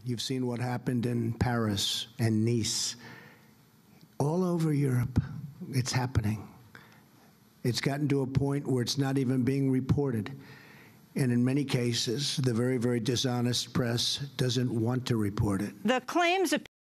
You've seen what happened in Paris and Nice. All over Europe, it's happening. It's gotten to a point where it's not even being reported. And in many cases, the very, very dishonest press doesn't want to report it. The claims